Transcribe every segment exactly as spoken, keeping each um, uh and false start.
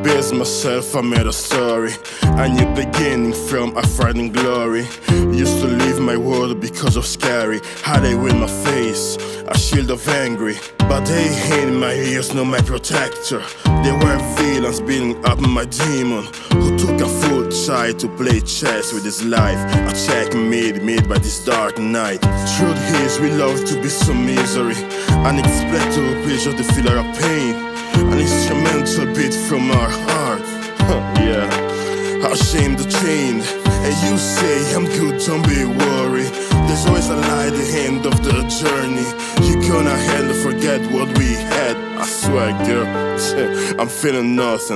base myself, I made a story. A new beginning from a frightening glory. Used to leave my world because of scary. Had I win my face, a shield of angry. But they in my ears, no my protector. They were villains beating up my demon, who took a full child to play chess with his life. A checkmate made by this dark night. Truth is, we love to be so misery. Unexpected pleasure, the filler of pain. An instrumental beat from our heart. Yeah, ashamed to change. And you say I'm good, don't be worried. There's always a light at the end of the journey. You gonna handle, forget what we had. I swear, girl, I'm feeling nothing.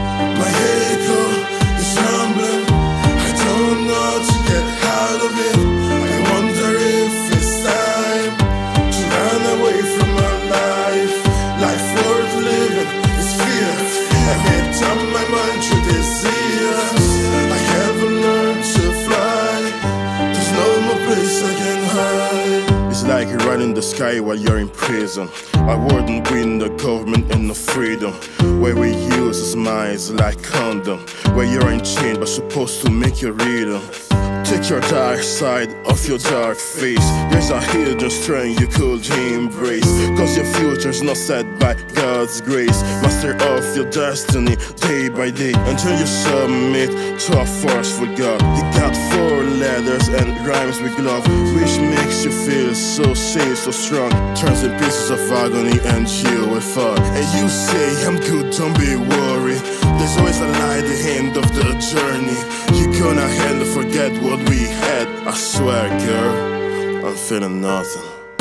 My ego is rumbling. I don't know how to get out of it. I wonder if it's time to run away from my life. Life worth living is fear. I can't turn my mind to this years. I haven't learned to fly. There's no more place I can hide. It's like you're running the sky while you're in prison. I wouldn't win the government and no freedom. Where we use smiles like condom. Where you're in chain but supposed to make you read them. Take your dark side off your dark face. There's a hidden strength you could embrace. Cause your future's not set by God's grace. Master of your destiny day by day until you submit to a forceful God. He got four letters and rhymes with love, which makes you feel so safe, so strong. Turns in pieces of agony and you will fall. And you say I'm good, don't be worried. There's always a light at the end of the journey. You gonna handle, forget what we had. I swear, girl, I'm feeling nothing.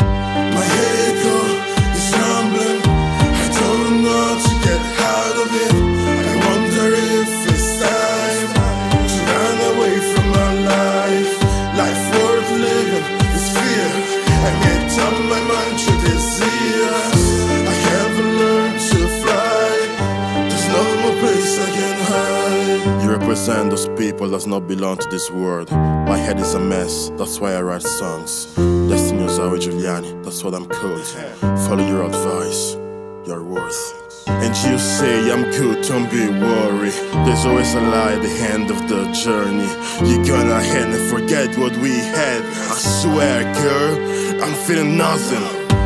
My ego is rumbling. I don't know how to get out of it. I wonder if it's time to run away from my life. Life worth living is fear. I can't turn my mind to this years. I haven't learned to fly. There's no more place I can hide. You represent those people that not belong to this world. My head is a mess, that's why I write songs. Destiny is Zoe Giuliani, that's what I'm called. Follow your advice, your worth. And you say I'm good, don't be worried. There's always a light at the end of the journey. You gonna hand and forget what we had. I swear, girl, I'm feeling nothing.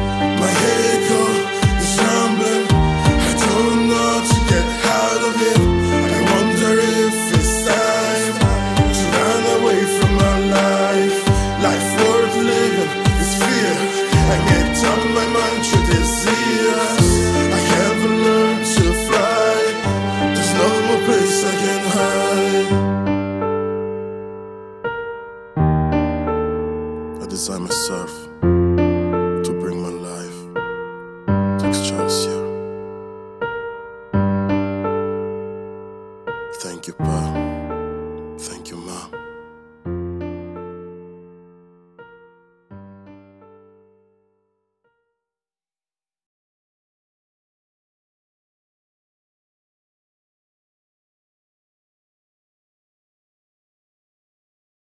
My ego is rumbling. I don't know how to get out of it. I wonder if it's time to run away from my life. Life worth living is fear. I can't turn my mind to this years. I haven't learned to fly. There's no more place I can hide. I design myself.